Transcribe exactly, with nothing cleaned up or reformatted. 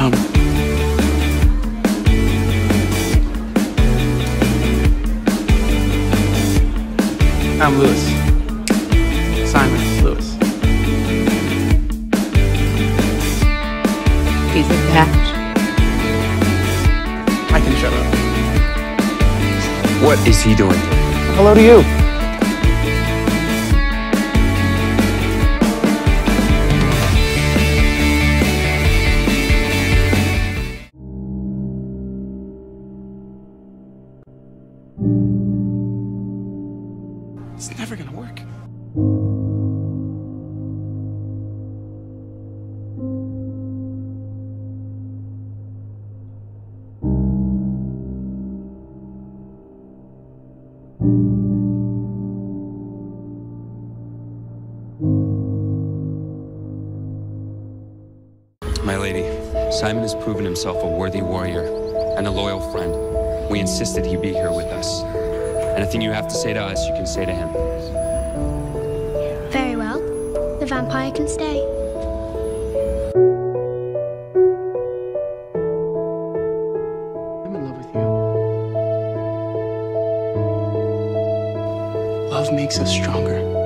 Um... I'm Lewis. Simon Lewis. He's attached. I can shut up. What is he doing? Hello to you. It's never gonna work. My lady, Simon has proven himself a worthy warrior and a loyal friend. We insisted he be here with us. Anything you have to say to us, you can say to him. Very well. The vampire can stay. I'm in love with you. Love makes us stronger.